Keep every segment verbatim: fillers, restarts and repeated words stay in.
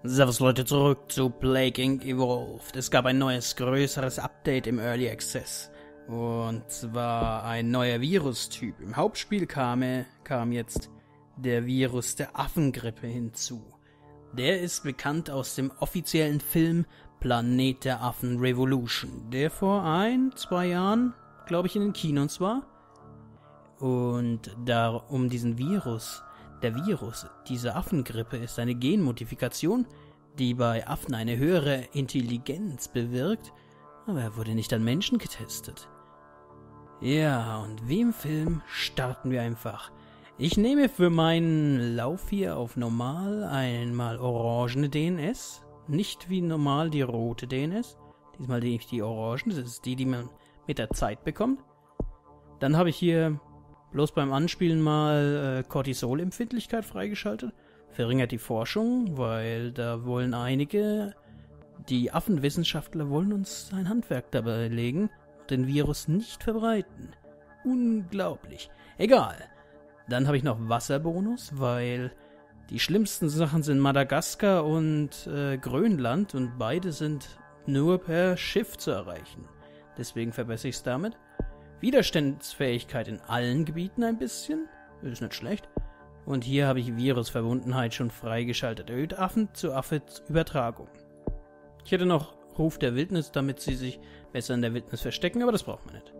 Servus Leute, zurück zu Plague Incorporated. Evolved. Es gab ein neues, größeres Update im Early Access. Und zwar ein neuer Virustyp. Im Hauptspiel kam, kam jetzt der Virus der Affengrippe hinzu. Der ist bekannt aus dem offiziellen Film Planet der Affen Revolution, der vor ein, zwei Jahren, glaube ich, in den Kinos war. Und da um diesen Virus, der Virus, diese Affengrippe ist eine Genmodifikation, die bei Affen eine höhere Intelligenz bewirkt, aber er wurde nicht an Menschen getestet. Ja, und wie im Film starten wir einfach. Ich nehme für meinen Lauf hier auf normal einmal orangene D N S, nicht wie normal die rote D N S. Diesmal nehme ich die orangen, das ist die, die man mit der Zeit bekommt. Dann habe ich hier bloß beim Anspielen mal äh, Cortisol-Empfindlichkeit freigeschaltet. Verringert die Forschung, weil da wollen einige, die Affenwissenschaftler wollen uns ein Handwerk dabei legen und den Virus nicht verbreiten. Unglaublich. Egal. Dann habe ich noch Wasserbonus, weil die schlimmsten Sachen sind Madagaskar und äh, Grönland und beide sind nur per Schiff zu erreichen. Deswegen verbessere ich es damit. Widerstandsfähigkeit in allen Gebieten ein bisschen. Ist nicht schlecht. Und hier habe ich Virusverbundenheit schon freigeschaltet. Erhöht Affen zu Affe Übertragung. Ich hätte noch Ruf der Wildnis, damit sie sich besser in der Wildnis verstecken, aber das braucht man nicht.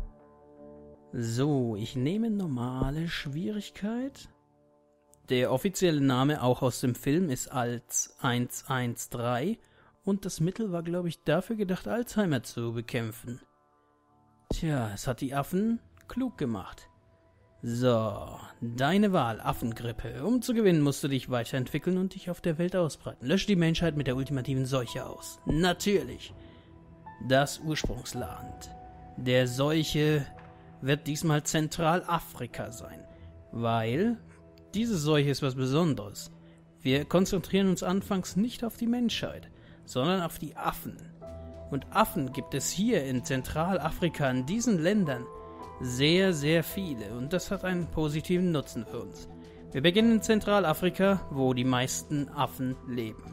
So, ich nehme normale Schwierigkeit. Der offizielle Name auch aus dem Film ist als hundertzdreizehn und das Mittel war, glaube ich, dafür gedacht, Alzheimer zu bekämpfen. Tja, es hat die Affen klug gemacht. So, deine Wahl, Affengrippe. Um zu gewinnen, musst du dich weiterentwickeln und dich auf der Welt ausbreiten. Lösche die Menschheit mit der ultimativen Seuche aus. Natürlich. Das Ursprungsland der Seuche wird diesmal Zentralafrika sein, weil diese Seuche ist was Besonderes. Wir konzentrieren uns anfangs nicht auf die Menschheit, sondern auf die Affen. Und Affen gibt es hier in Zentralafrika, in diesen Ländern, sehr, sehr viele. Und das hat einen positiven Nutzen für uns. Wir beginnen in Zentralafrika, wo die meisten Affen leben.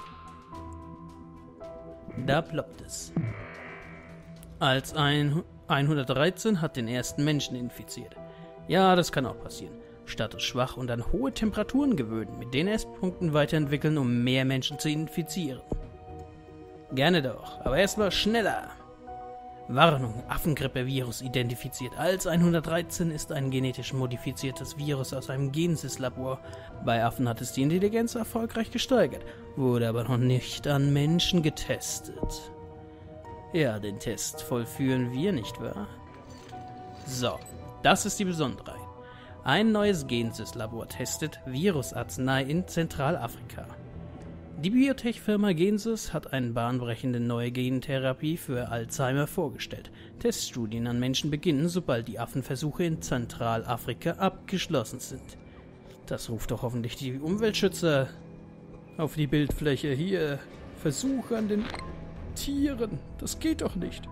Da ploppt es. Als ein hundertdreizehn hat den ersten Menschen infiziert. Ja, das kann auch passieren. Status schwach und an hohe Temperaturen gewöhnen, mit D N S-Punkten weiterentwickeln, um mehr Menschen zu infizieren. Gerne doch, aber erstmal schneller. Warnung, Affengrippe-Virus identifiziert. Als hundertdreizehn ist ein genetisch modifiziertes Virus aus einem Genesis-Labor. Bei Affen hat es die Intelligenz erfolgreich gesteigert, wurde aber noch nicht an Menschen getestet. Ja, den Test vollführen wir, nicht wahr? So, das ist die Besonderheit. Ein neues Genesis-Labor testet Virusarznei in Zentralafrika. Die Biotech-Firma Genesis hat eine bahnbrechende neue Gentherapie für Alzheimer vorgestellt. Teststudien an Menschen beginnen, sobald die Affenversuche in Zentralafrika abgeschlossen sind. Das ruft doch hoffentlich die Umweltschützer auf die Bildfläche. Hier, Versuche an den Tieren. Das geht doch nicht.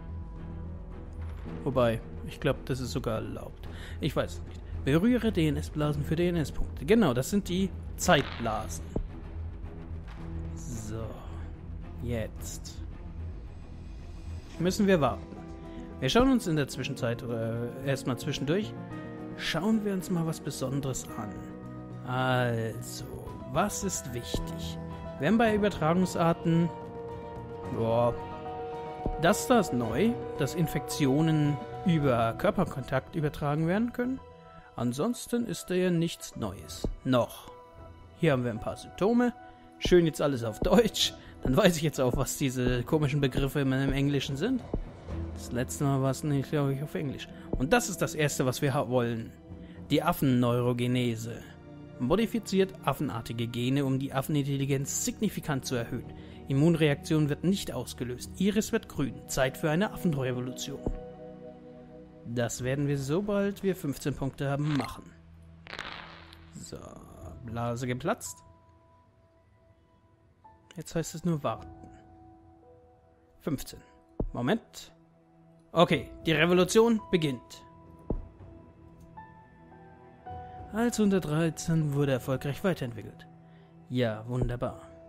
Wobei, ich glaube, das ist sogar erlaubt. Ich weiß es nicht. Berühre D N S-Blasen für D N S-Punkte. Genau, das sind die Zeitblasen. So, jetzt müssen wir warten. Wir schauen uns in der Zwischenzeit, oder erstmal zwischendurch, schauen wir uns mal was Besonderes an. Also, was ist wichtig? Wir haben bei Übertragungsarten, boah, das da ist neu, dass Infektionen über Körperkontakt übertragen werden können. Ansonsten ist da ja nichts Neues. Noch. Hier haben wir ein paar Symptome. Schön jetzt alles auf Deutsch. Dann weiß ich jetzt auch, was diese komischen Begriffe immer im Englischen sind. Das letzte Mal war es nicht, glaube ich, auf Englisch. Und das ist das Erste, was wir wollen. Die Affenneurogenese. Modifiziert affenartige Gene, um die Affenintelligenz signifikant zu erhöhen. Immunreaktion wird nicht ausgelöst. Iris wird grün. Zeit für eine Affenrevolution. Das werden wir, sobald wir fünfzehn Punkte haben, machen. So, Blase geplatzt. Jetzt heißt es nur warten. fünfzehn. Moment. Okay, die Revolution beginnt. Als hundertdreizehn wurde erfolgreich weiterentwickelt. Ja, wunderbar.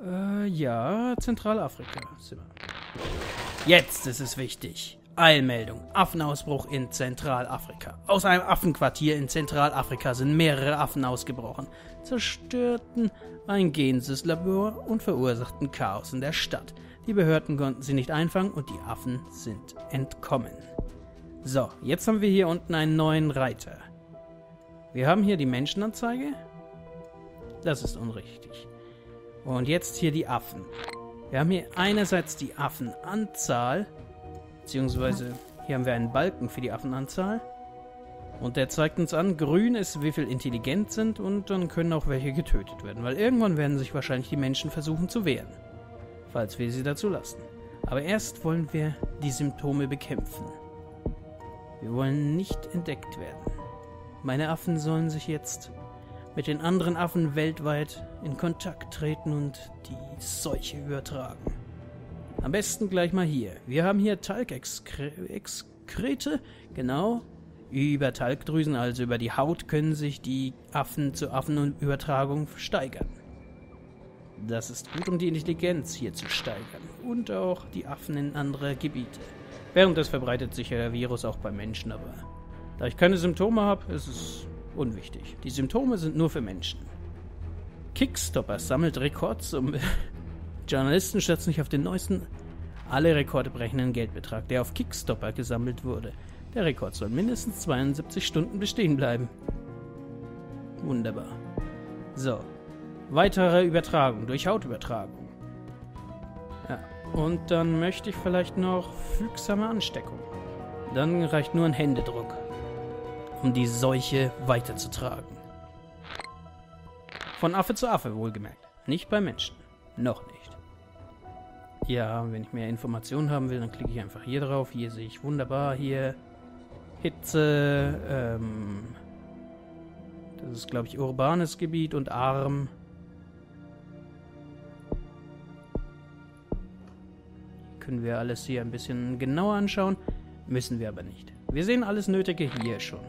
Äh, ja, Zentralafrika. Jetzt ist es wichtig. Eilmeldung. Affenausbruch in Zentralafrika. Aus einem Affenquartier in Zentralafrika sind mehrere Affen ausgebrochen, zerstörten ein Genesislabor und verursachten Chaos in der Stadt. Die Behörden konnten sie nicht einfangen und die Affen sind entkommen. So, jetzt haben wir hier unten einen neuen Reiter. Wir haben hier die Menschenanzeige. Das ist unrichtig. Und jetzt hier die Affen. Wir haben hier einerseits die Affenanzahl, beziehungsweise hier haben wir einen Balken für die Affenanzahl. Und der zeigt uns an, grün ist, wie viel intelligent sind und dann können auch welche getötet werden. Weil irgendwann werden sich wahrscheinlich die Menschen versuchen zu wehren. Falls wir sie dazu lassen. Aber erst wollen wir die Symptome bekämpfen. Wir wollen nicht entdeckt werden. Meine Affen sollen sich jetzt mit den anderen Affen weltweit in Kontakt treten und die Seuche übertragen. Am besten gleich mal hier. Wir haben hier Talgexkrete, genau. Über Talgdrüsen, also über die Haut, können sich die Affen zur Affenübertragung steigern. Das ist gut, um die Intelligenz hier zu steigern. Und auch die Affen in andere Gebiete. Während das verbreitet sich ja der Virus auch bei Menschen, aber da ich keine Symptome habe, ist es unwichtig. Die Symptome sind nur für Menschen. Kickstopper sammelt Rekordsumme. Journalisten stürzen sich auf den neuesten, alle Rekorde brechenden Geldbetrag, der auf Kickstopper gesammelt wurde. Der Rekord soll mindestens zweiundsiebzig Stunden bestehen bleiben. Wunderbar. So. Weitere Übertragung durch Hautübertragung. Ja. Und dann möchte ich vielleicht noch fügsame Ansteckung. Dann reicht nur ein Händedruck, um die Seuche weiterzutragen. Von Affe zu Affe, wohlgemerkt. Nicht bei Menschen. Noch nicht. Ja, wenn ich mehr Informationen haben will, dann klicke ich einfach hier drauf. Hier sehe ich wunderbar hier Hitze, ähm, das ist, glaube ich, urbanes Gebiet und arm. Können wir alles hier ein bisschen genauer anschauen. Müssen wir aber nicht. Wir sehen alles Nötige hier schon.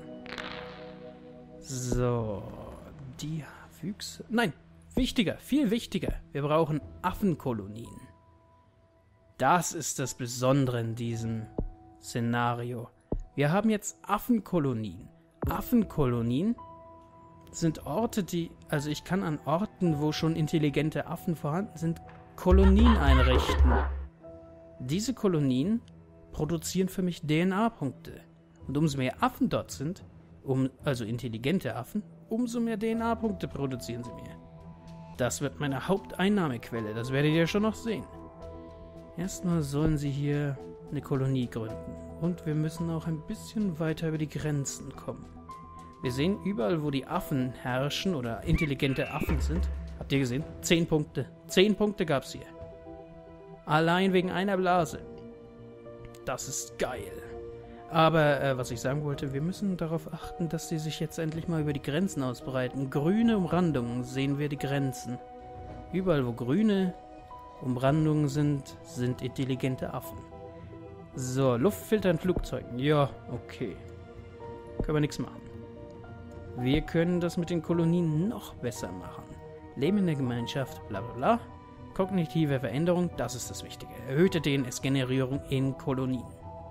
So, die Füchse... Nein, wichtiger, viel wichtiger. Wir brauchen Affenkolonien. Das ist das Besondere in diesem Szenario. Wir haben jetzt Affenkolonien. Affenkolonien sind Orte, die... Also ich kann an Orten, wo schon intelligente Affen vorhanden sind, Kolonien einrichten. Diese Kolonien produzieren für mich D N A-Punkte. Und umso mehr Affen dort sind, um, also intelligente Affen, umso mehr D N A-Punkte produzieren sie mir. Das wird meine Haupteinnahmequelle, das werdet ihr schon noch sehen. Erstmal sollen sie hier eine Kolonie gründen. Und wir müssen auch ein bisschen weiter über die Grenzen kommen. Wir sehen überall, wo die Affen herrschen oder intelligente Affen sind. Habt ihr gesehen? Zehn Punkte. Zehn Punkte gab's hier. Allein wegen einer Blase. Das ist geil. Aber äh, was ich sagen wollte, wir müssen darauf achten, dass sie sich jetzt endlich mal über die Grenzen ausbreiten. Grüne Umrandungen sehen wir die Grenzen. Überall, wo grüne Umrandungen sind, sind intelligente Affen. So, Luftfilter in Flugzeugen. Ja, okay. Können wir nichts machen. Wir können das mit den Kolonien noch besser machen. Leben in der Gemeinschaft, bla bla bla. Kognitive Veränderung, das ist das Wichtige. Erhöhte D N S-Generierung in Kolonien.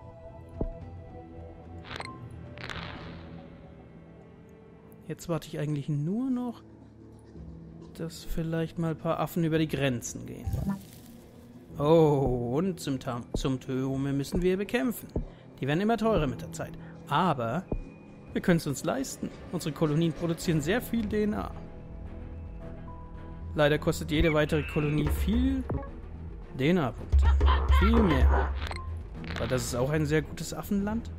Jetzt warte ich eigentlich nur noch, dass vielleicht mal ein paar Affen über die Grenzen gehen. Oh, und Symptome müssen wir bekämpfen. Die werden immer teurer mit der Zeit. Aber wir können es uns leisten. Unsere Kolonien produzieren sehr viel D N A. Leider kostet jede weitere Kolonie viel D N A-Punkte. Viel mehr. Aber das ist auch ein sehr gutes Affenland.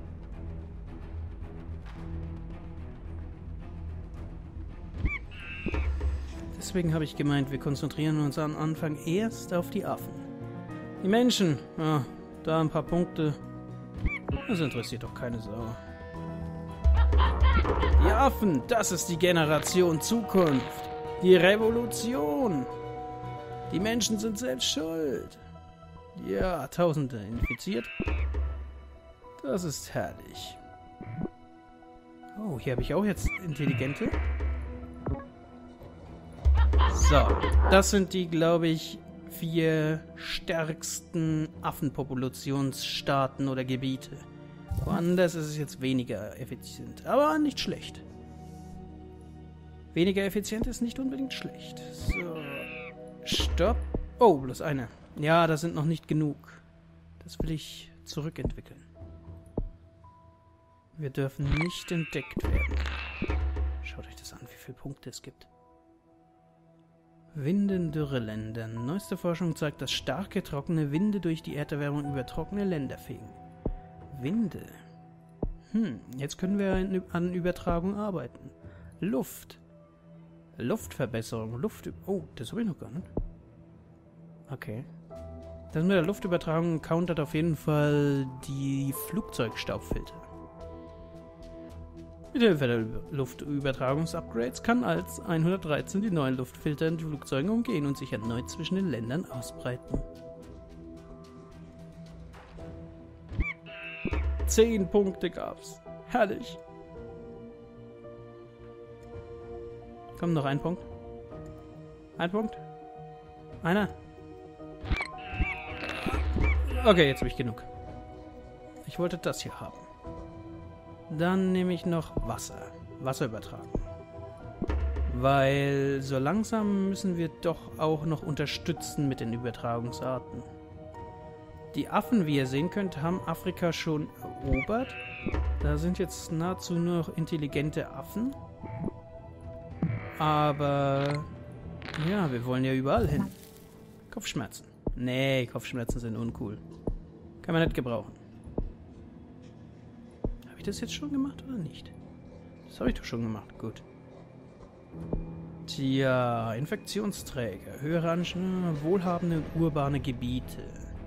Deswegen habe ich gemeint, wir konzentrieren uns am Anfang erst auf die Affen. Die Menschen, ja, da ein paar Punkte. Das interessiert doch keine Sau. Die Affen, das ist die Generation Zukunft. Die Revolution. Die Menschen sind selbst schuld. Ja, Tausende infiziert. Das ist herrlich. Oh, hier habe ich auch jetzt intelligente. So, das sind die, glaube ich, vier stärksten Affenpopulationsstaaten oder Gebiete. Woanders ist es jetzt weniger effizient, aber nicht schlecht. Weniger effizient ist nicht unbedingt schlecht. So, stopp. Oh, bloß eine. Ja, das sind noch nicht genug. Das will ich zurückentwickeln. Wir dürfen nicht entdeckt werden. Schaut euch das an, wie viele Punkte es gibt. Winde in Dürreländern. Neueste Forschung zeigt, dass starke, trockene Winde durch die Erderwärmung über trockene Länder fegen. Winde. Hm, jetzt können wir an Übertragung arbeiten. Luft. Luftverbesserung. Luft... Oh, das habe ich noch gar nicht. Okay. Das mit der Luftübertragung countert auf jeden Fall die Flugzeugstaubfilter. Mit Hilfe der Luftübertragungsupgrades kann als hundertdreizehn die neuen Luftfilter in Flugzeugen umgehen und sich erneut zwischen den Ländern ausbreiten. Zehn Punkte gab's. Herrlich. Komm, noch ein Punkt. Ein Punkt. Einer. Okay, jetzt habe ich genug. Ich wollte das hier haben. Dann nehme ich noch Wasser. Wasser übertragen. Weil so langsam müssen wir doch auch noch unterstützen mit den Übertragungsarten. Die Affen, wie ihr sehen könnt, haben Afrika schon erobert. Da sind jetzt nahezu nur noch intelligente Affen. Aber ja, wir wollen ja überall hin. Kopfschmerzen. Nee, Kopfschmerzen sind uncool. Kann man nicht gebrauchen. Habe ich das jetzt schon gemacht oder nicht? Das habe ich doch schon gemacht. Gut. Tja, Infektionsträger. Höhere Anschnitte, wohlhabende urbane Gebiete.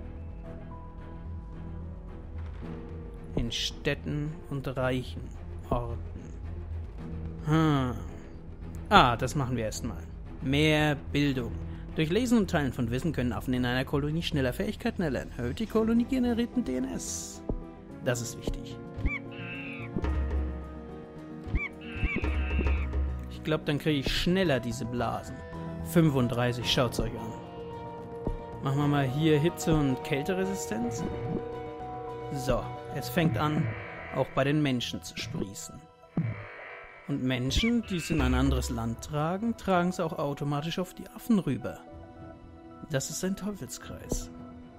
In Städten und reichen Orten. Hm. Ah, das machen wir erstmal. Mehr Bildung. Durch Lesen und Teilen von Wissen können Affen in einer Kolonie schneller Fähigkeiten erlernen. Erhöht die Kolonie generierten D N S. Das ist wichtig. Ich glaube, dann kriege ich schneller diese Blasen. fünfunddreißig, schaut's euch an. Machen wir mal hier Hitze- und Kälteresistenz. So, es fängt an, auch bei den Menschen zu sprießen. Und Menschen, die es in ein anderes Land tragen, tragen es auch automatisch auf die Affen rüber. Das ist ein Teufelskreis.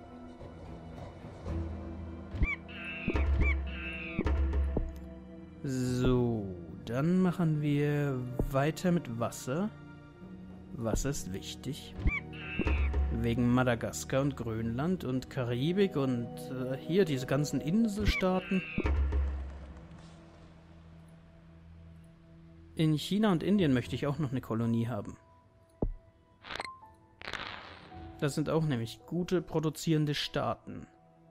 So, dann machen wir weiter mit Wasser. Wasser ist wichtig. Wegen Madagaskar und Grönland und Karibik und äh, hier diese ganzen Inselstaaten. In China und Indien möchte ich auch noch eine Kolonie haben. Das sind auch nämlich gute produzierende Staaten.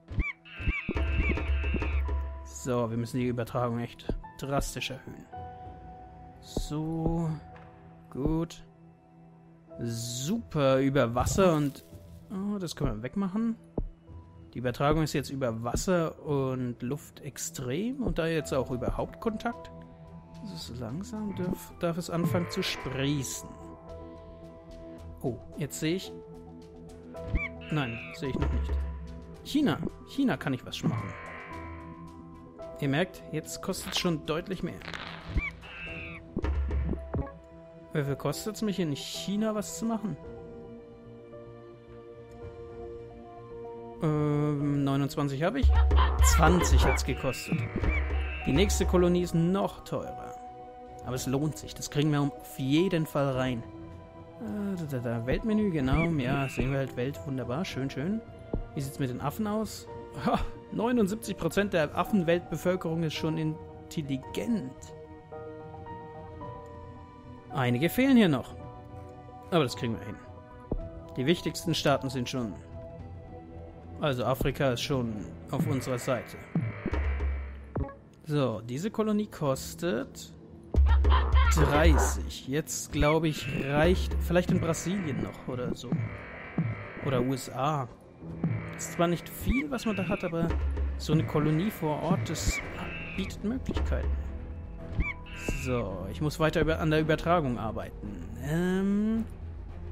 So, wir müssen die Übertragung echt drastisch erhöhen. So, gut. Super, über Wasser und... Oh, das können wir wegmachen. Die Übertragung ist jetzt über Wasser und Luft extrem und da jetzt auch über Hauptkontakt. So langsam darf, darf es anfangen zu sprießen. Oh, jetzt sehe ich... Nein, sehe ich noch nicht. China. China kann ich was machen. Ihr merkt, jetzt kostet es schon deutlich mehr. Wie viel kostet es mich in China was zu machen? Ähm, neunundzwanzig habe ich. zwanzig hat es gekostet. Die nächste Kolonie ist noch teurer. Aber es lohnt sich. Das kriegen wir auf jeden Fall rein. Äh, da, da, da. Weltmenü, genau. Ja, sehen wir halt Welt. Wunderbar. Schön, schön. Wie sieht es mit den Affen aus? Ha, neunundsiebzig Prozent der Affenweltbevölkerung ist schon intelligent. Einige fehlen hier noch. Aber das kriegen wir hin. Die wichtigsten Staaten sind schon... Also Afrika ist schon auf unserer Seite. So, diese Kolonie kostet dreißig. Jetzt, glaube ich, reicht vielleicht in Brasilien noch oder so. Oder U S A. Ist zwar nicht viel, was man da hat, aber so eine Kolonie vor Ort, das bietet Möglichkeiten. So, ich muss weiter über, an der Übertragung arbeiten. Ähm,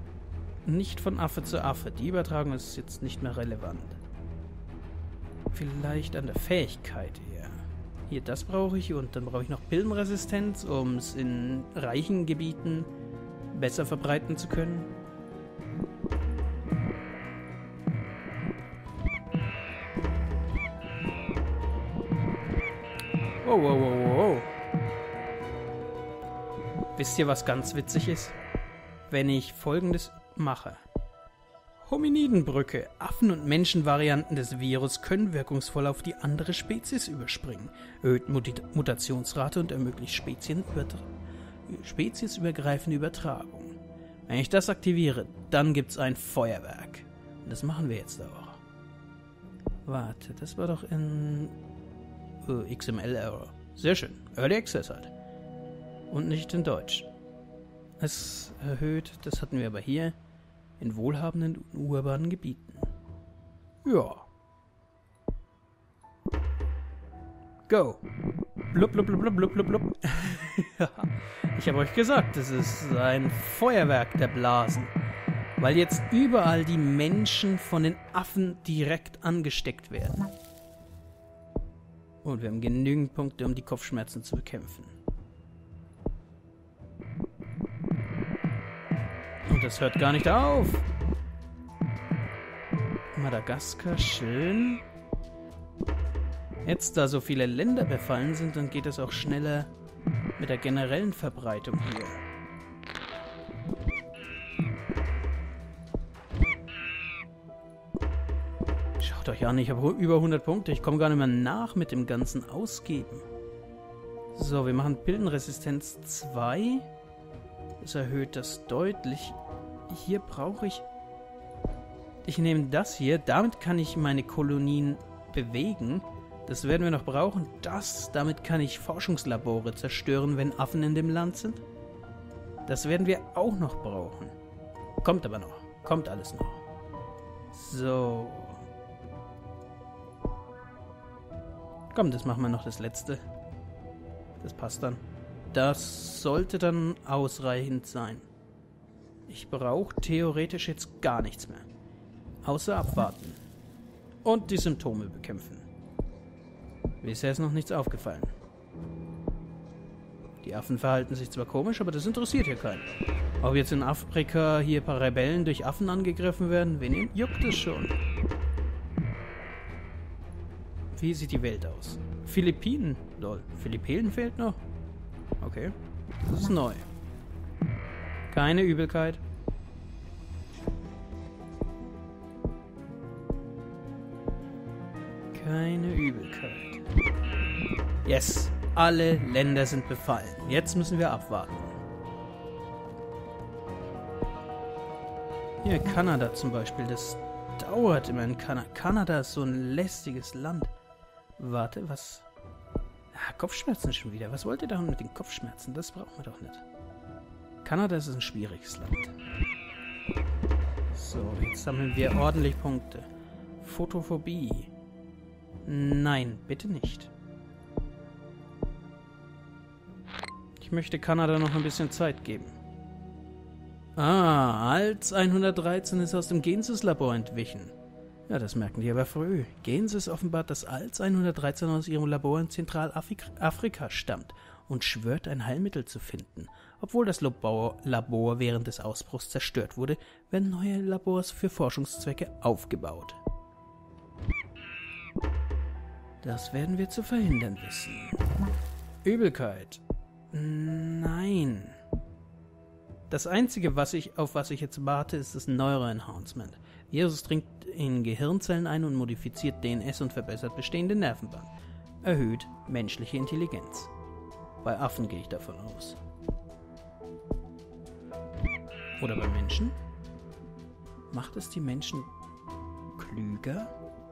nicht von Affe zu Affe. Die Übertragung ist jetzt nicht mehr relevant. Vielleicht an der Fähigkeit eher. Hier, das brauche ich und dann brauche ich noch Pillenresistenz, um es in reichen Gebieten besser verbreiten zu können. Wow, wow, wow, wow. Wisst ihr, was ganz witzig ist? Wenn ich Folgendes mache. Hominidenbrücke. Affen- und Menschenvarianten des Virus können wirkungsvoll auf die andere Spezies überspringen, erhöht Mut- Mutationsrate und ermöglicht Spezienübertra- speziesübergreifende Übertragung. Wenn ich das aktiviere, dann gibt's ein Feuerwerk. Und das machen wir jetzt auch. Warte, das war doch in uh, X M L-Error. Sehr schön. Early Access halt. Und nicht in Deutsch. Es erhöht, das hatten wir aber hier, in wohlhabenden und urbanen Gebieten. Ja. Go. Blub, blub, blub, blub, blub, blub. Ja, ich habe euch gesagt, es ist ein Feuerwerk der Blasen. Weil jetzt überall die Menschen von den Affen direkt angesteckt werden. Und wir haben genügend Punkte, um die Kopfschmerzen zu bekämpfen. Und das hört gar nicht auf. Madagaskar, schön. Jetzt, da so viele Länder befallen sind, dann geht es auch schneller mit der generellen Verbreitung hier. Schaut euch an, ich habe über hundert Punkte. Ich komme gar nicht mehr nach mit dem ganzen Ausgeben. So, wir machen Pillenresistenz zwei. Das erhöht das deutlich. Hier brauche ich... Ich nehme das hier. Damit kann ich meine Kolonien bewegen. Das werden wir noch brauchen. Das, damit kann ich Forschungslabore zerstören, wenn Affen in dem Land sind. Das werden wir auch noch brauchen. Kommt aber noch. Kommt alles noch. So. Komm, das machen wir noch das letzte. Das passt dann. Das sollte dann ausreichend sein. Ich brauche theoretisch jetzt gar nichts mehr. Außer abwarten. Und die Symptome bekämpfen. Bisher ist noch nichts aufgefallen. Die Affen verhalten sich zwar komisch, aber das interessiert hier keinen. Ob jetzt in Afrika hier ein paar Rebellen durch Affen angegriffen werden, wen juckt es schon? Wie sieht die Welt aus? Philippinen? Lol. Philippinen fehlt noch? Okay. Das ist neu. Keine Übelkeit. Keine Übelkeit. Yes. Alle Länder sind befallen. Jetzt müssen wir abwarten. Hier, Kanada zum Beispiel. Das dauert immer in Kanada. Kanada ist so ein lästiges Land. Warte, was... Ah, Kopfschmerzen schon wieder. Was wollt ihr da mit den Kopfschmerzen? Das brauchen wir doch nicht. Kanada ist ein schwieriges Land. So, jetzt sammeln wir ordentlich Punkte. Photophobie. Nein, bitte nicht. Ich möchte Kanada noch ein bisschen Zeit geben. Ah, Alz hundertdreizehn ist aus dem Gensis-Labor entwichen. Ja, das merken die aber früh. Gensis offenbart, dass Alz hundertdreizehn aus ihrem Labor in Zentralafrika stammt und schwört, ein Heilmittel zu finden. Obwohl das Labor, Labor während des Ausbruchs zerstört wurde, werden neue Labors für Forschungszwecke aufgebaut. Das werden wir zu verhindern wissen. Übelkeit. Nein. Das Einzige, was ich, auf was ich jetzt warte, ist das Neuroenhancement. Virus dringt in Gehirnzellen ein und modifiziert D N S und verbessert bestehende Nervenbahnen. Erhöht menschliche Intelligenz. Bei Affen gehe ich davon aus. Oder bei Menschen? Macht es die Menschen klüger?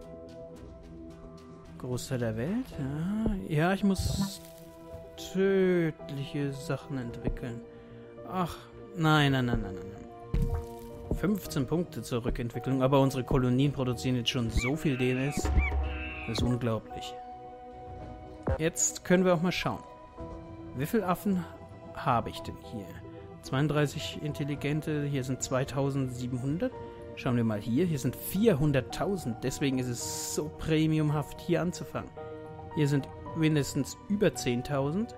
Großteil der Welt? Ja, ja, ich muss tödliche Sachen entwickeln. Ach, nein, nein, nein, nein, nein. fünfzehn Punkte zur Rückentwicklung, aber unsere Kolonien produzieren jetzt schon so viel D N S. Das ist unglaublich. Jetzt können wir auch mal schauen. Wie viele Affen habe ich denn hier? zweiunddreißig intelligente, hier sind zweitausendsiebenhundert. Schauen wir mal hier, hier sind vierhunderttausend. Deswegen ist es so premiumhaft, hier anzufangen. Hier sind mindestens über zehntausend.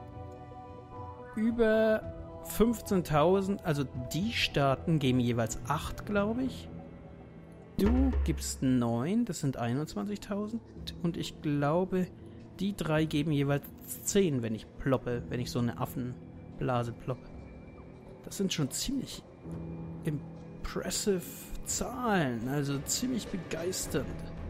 Über fünfzehntausend, also die Staaten geben jeweils acht, glaube ich. Du gibst neun, das sind einundzwanzigtausend. Und ich glaube, die drei geben jeweils zehn, wenn ich ploppe, wenn ich so eine Affenblase ploppe. Das sind schon ziemlich impressive Zahlen, also ziemlich begeisternd.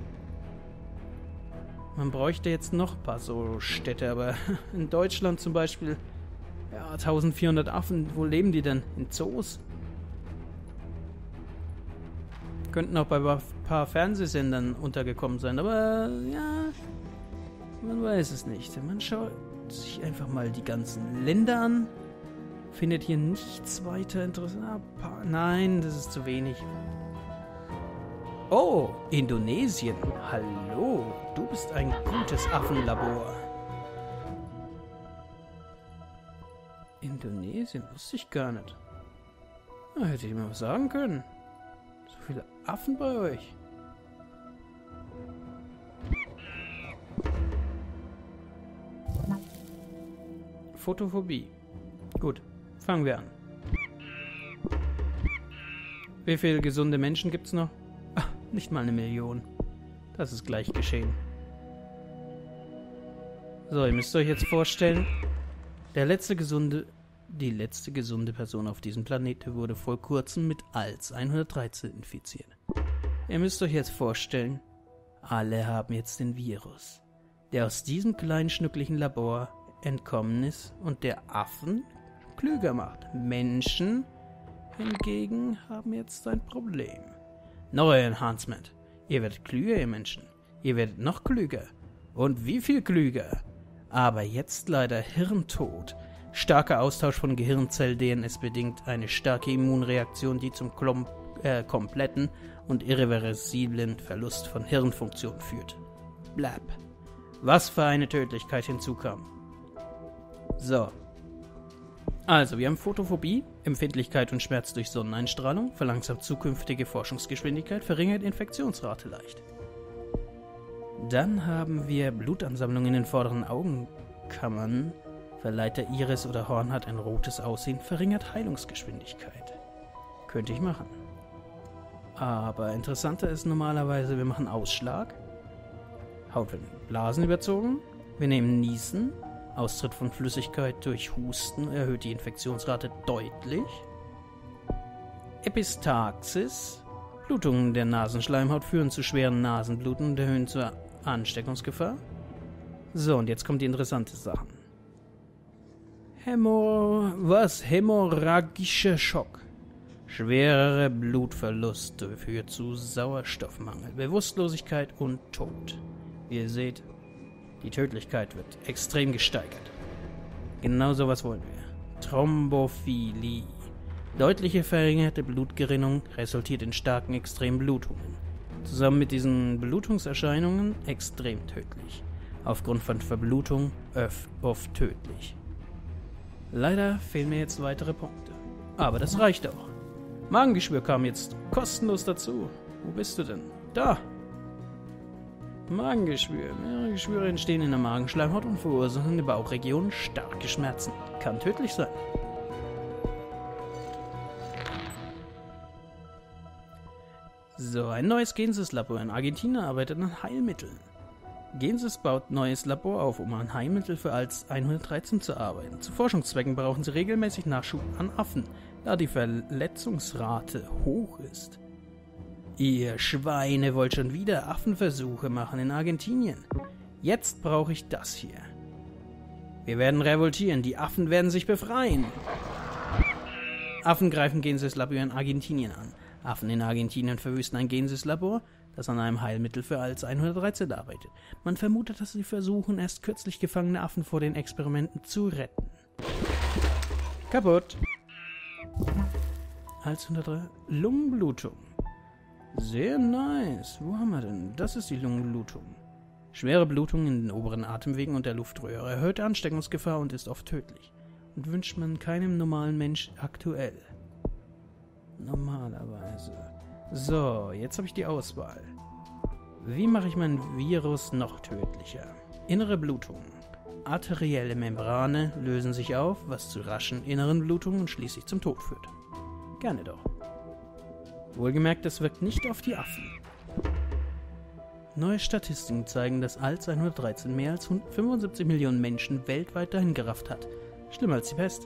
Man bräuchte jetzt noch ein paar so Städte, aber in Deutschland zum Beispiel, ja, eintausendvierhundert Affen, wo leben die denn? In Zoos? Könnten auch bei ein paar Fernsehsendern untergekommen sein, aber ja, man weiß es nicht. Man schaut sich einfach mal die ganzen Länder an, findet hier nichts weiter interessant. Ah, nein, das ist zu wenig. Oh, Indonesien. Hallo, du bist ein gutes Affenlabor. Indonesien, wusste ich gar nicht. Na, hätte ich mir was sagen können. So viele Affen bei euch. Photophobie. Gut, fangen wir an. Wie viele gesunde Menschen gibt's noch? Ach, nicht mal eine Million. Das ist gleich geschehen. So, ihr müsst euch jetzt vorstellen, der letzte gesunde, die letzte gesunde Person auf diesem Planeten wurde vor kurzem mit ALS hundertdreizehn infiziert. Ihr müsst euch jetzt vorstellen, alle haben jetzt den Virus, der aus diesem kleinen schnucklichen Labor entkommen ist und der Affen klüger macht. Menschen hingegen haben jetzt ein Problem. Neue Enhancement. Ihr werdet klüger, ihr Menschen. Ihr werdet noch klüger. Und wie viel klüger? Aber jetzt leider Hirntod. Starker Austausch von Gehirnzell-D N S bedingt eine starke Immunreaktion, die zum Klom äh, kompletten und irreversiblen Verlust von Hirnfunktion führt. Blab. Was für eine Tödlichkeit hinzukam. So. Also, wir haben Photophobie, Empfindlichkeit und Schmerz durch Sonneneinstrahlung, verlangsamt zukünftige Forschungsgeschwindigkeit, verringert Infektionsrate leicht. Dann haben wir Blutansammlung in den vorderen Augenkammern, verleiht der Iris oder Horn hat ein rotes Aussehen, verringert Heilungsgeschwindigkeit. Könnte ich machen. Aber interessanter ist normalerweise, wir machen Ausschlag, Haut werden Blasen überzogen, wir nehmen Niesen, Austritt von Flüssigkeit durch Husten erhöht die Infektionsrate deutlich. Epistaxis, Blutungen der Nasenschleimhaut führen zu schweren Nasenbluten und erhöhen zur Ansteckungsgefahr. So, und jetzt kommt die interessante Sache. Hämor... was? Hämorrhagischer Schock. Schwerer Blutverlust führt zu Sauerstoffmangel, Bewusstlosigkeit und Tod. Wie ihr seht, die Tödlichkeit wird extrem gesteigert. Genau sowas wollen wir. Thrombophilie. Deutliche verringerte Blutgerinnung resultiert in starken extremen Blutungen. Zusammen mit diesen Blutungserscheinungen extrem tödlich. Aufgrund von Verblutung oft tödlich. Leider fehlen mir jetzt weitere Punkte. Aber das reicht auch. Magengeschwür kam jetzt kostenlos dazu. Wo bist du denn? Da! Magengeschwür. Mehrere Geschwüre entstehen in der Magenschleimhaut und verursachen in der Bauchregion starke Schmerzen. Kann tödlich sein. So, ein neues Gensys-Labor in Argentinien arbeitet an Heilmitteln. Gensys baut neues Labor auf, um an Heilmittel für ALS hundertdreizehn zu arbeiten. Zu Forschungszwecken brauchen sie regelmäßig Nachschub an Affen, da die Verletzungsrate hoch ist. Ihr Schweine wollt schon wieder Affenversuche machen in Argentinien. Jetzt brauche ich das hier. Wir werden revoltieren, die Affen werden sich befreien. Affen greifen Gensys-Labor in Argentinien an. Affen in Argentinien verwüsten ein Gensys-Labor, das an einem Heilmittel für ALS hundertdreizehn arbeitet. Man vermutet, dass sie versuchen, erst kürzlich gefangene Affen vor den Experimenten zu retten. Kaputt. ALS hundertdreizehn. Lungenblutung. Sehr nice. Wo haben wir denn? Das ist die Lungenblutung. Schwere Blutung in den oberen Atemwegen und der Luftröhre erhöht Ansteckungsgefahr und ist oft tödlich. und wünscht man keinem normalen Mensch aktuell. Normalerweise. So, jetzt habe ich die Auswahl. Wie mache ich mein Virus noch tödlicher? Innere Blutung. Arterielle Membrane lösen sich auf, was zu raschen inneren Blutungen und schließlich zum Tod führt. Gerne doch. Wohlgemerkt, das wirkt nicht auf die Affen. Neue Statistiken zeigen, dass ALS hundertdreizehn mehr als fünfundsiebzig Millionen Menschen weltweit dahingerafft hat. Schlimmer als die Pest.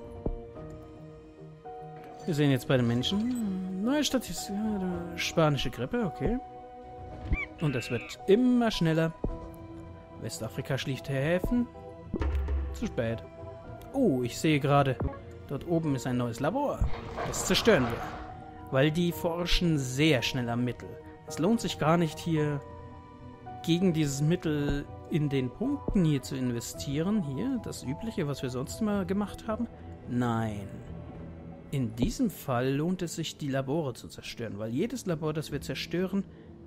Wir sehen jetzt bei den Menschen. Neue Statistiken. Spanische Grippe, okay. Und es wird immer schneller. Westafrika schließt Häfen. Zu spät. Oh, ich sehe gerade, dort oben ist ein neues Labor. Das zerstören wir. Weil die forschen sehr schnell am Mittel. Es lohnt sich gar nicht, hier gegen dieses Mittel in den Punkten hier zu investieren. Hier, das Übliche, was wir sonst immer gemacht haben. Nein. In diesem Fall lohnt es sich, die Labore zu zerstören, weil jedes Labor, das wir zerstören,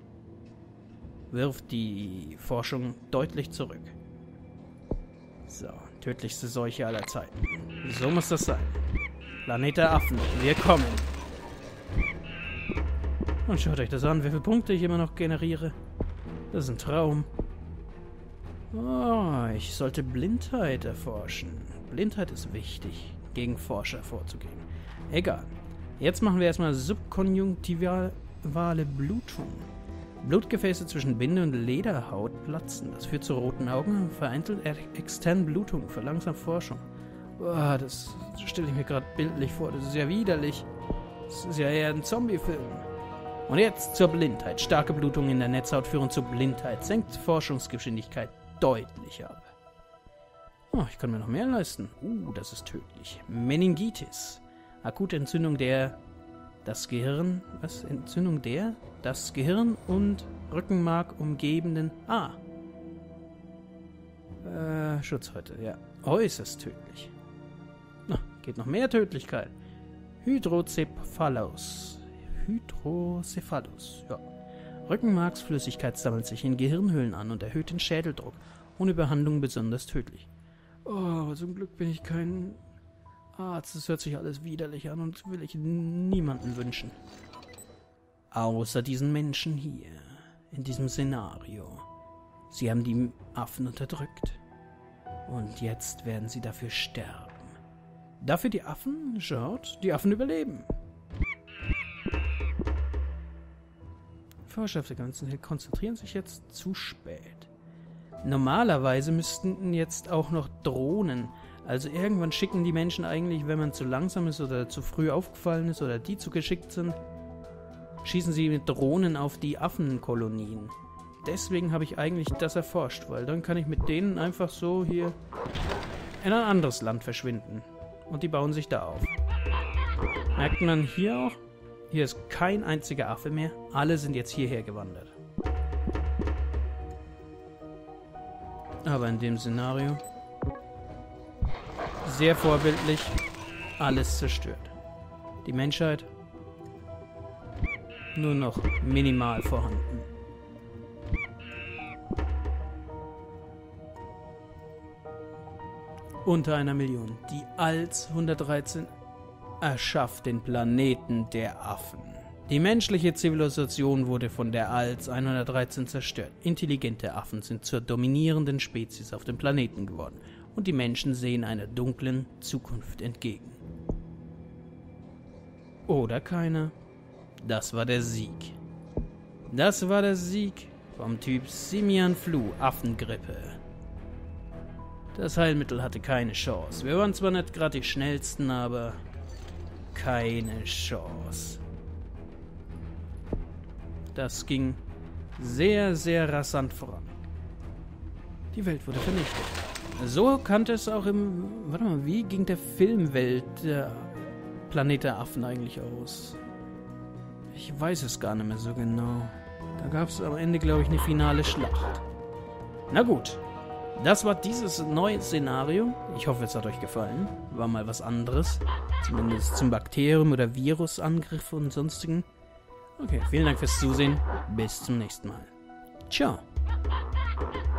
wirft die Forschung deutlich zurück. So, tödlichste Seuche aller Zeiten. So muss das sein. Planet der Affen, wir kommen. Und schaut euch das an, wie viele Punkte ich immer noch generiere. Das ist ein Traum. Oh, ich sollte Blindheit erforschen. Blindheit ist wichtig, gegen Forscher vorzugehen. Egal. Jetzt machen wir erstmal subkonjunktivale Blutung. Blutgefäße zwischen Binde und Lederhaut platzen. Das führt zu roten Augen und vereitelt externe Blutung, verlangsamt Forschung. Boah, das stelle ich mir gerade bildlich vor. Das ist ja widerlich. Das ist ja eher ein Zombie-Film. Und jetzt zur Blindheit. Starke Blutungen in der Netzhaut führen zur Blindheit. Senkt Forschungsgeschwindigkeit deutlich ab. Oh, ich kann mir noch mehr leisten. Uh, das ist tödlich. Meningitis. Akute Entzündung der... Das Gehirn... Was? Entzündung der... Das Gehirn und Rückenmark umgebenden... Ah. Äh, Schutzhäute, ja. Äußerst tödlich. Na, geht noch mehr Tödlichkeit. Hydrocephalus. Hydrocephalus, ja. Rückenmarksflüssigkeit sammelt sich in Gehirnhöhlen an und erhöht den Schädeldruck. Ohne Behandlung besonders tödlich. Oh, zum Glück bin ich kein Arzt. Das hört sich alles widerlich an und will ich niemanden wünschen. Außer diesen Menschen hier, in diesem Szenario. Sie haben die Affen unterdrückt. Und jetzt werden sie dafür sterben. Dafür die Affen? Schaut, die Affen überleben. Forscher auf der ganzen Welt konzentrieren sich jetzt zu spät. Normalerweise müssten jetzt auch noch Drohnen. Also irgendwann schicken die Menschen eigentlich, wenn man zu langsam ist oder zu früh aufgefallen ist oder die zu geschickt sind, schießen sie mit Drohnen auf die Affenkolonien. Deswegen habe ich eigentlich das erforscht, weil dann kann ich mit denen einfach so hier in ein anderes Land verschwinden. Und die bauen sich da auf. Merkt man hier auch, hier ist kein einziger Affe mehr. Alle sind jetzt hierher gewandert. Aber in dem Szenario sehr vorbildlich, alles zerstört. Die Menschheit nur noch minimal vorhanden. Unter einer Million. Die ALS hundertdreizehn erschafft den Planeten der Affen. Die menschliche Zivilisation wurde von der ALS hundertdreizehn zerstört. Intelligente Affen sind zur dominierenden Spezies auf dem Planeten geworden und die Menschen sehen einer dunklen Zukunft entgegen. Oder keiner. Das war der Sieg. Das war der Sieg vom Typ Simian Flu, Affengrippe. Das Heilmittel hatte keine Chance. Wir waren zwar nicht gerade die schnellsten, aber keine Chance. Das ging sehr, sehr rasant voran. Die Welt wurde vernichtet. So kannte es auch im... Warte mal, wie ging der Filmwelt der Planet der Affen eigentlich aus? Ich weiß es gar nicht mehr so genau. Da gab es am Ende, glaube ich, eine finale Schlacht. Na gut. Das war dieses neue Szenario. Ich hoffe, es hat euch gefallen. War mal was anderes. Zumindest zum Bakterium- oder Virusangriff und sonstigen. Okay, vielen Dank fürs Zusehen. Bis zum nächsten Mal. Ciao.